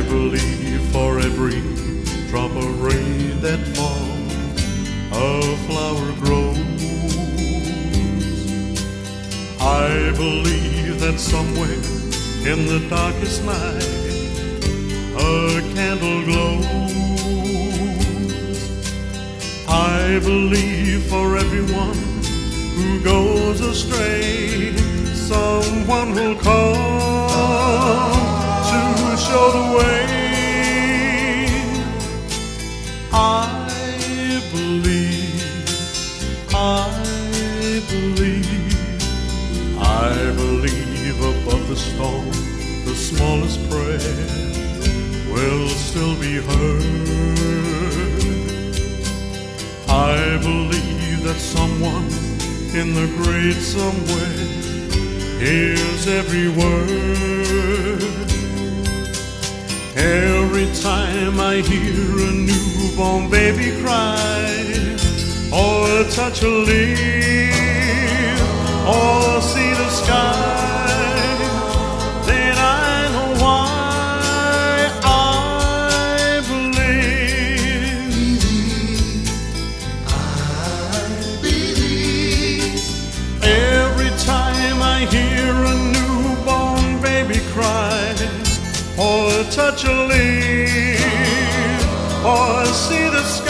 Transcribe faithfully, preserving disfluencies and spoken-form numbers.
believe for every drop of rain that falls, a flower grows. I believe that somewhere in the darkest night a candle glows. I believe for everyone who goes astray, someone will come to show the way. I believe, I believe, I believe above the storm the smallest prayer will still be heard. I believe that someone in the great somewhere hears every word. Every time I hear a newborn baby cry, or touch a leaf, or see the sky, then I know why I believe. I believe. Every time I hear a newborn baby cry, or touch a leaf, or see the sky,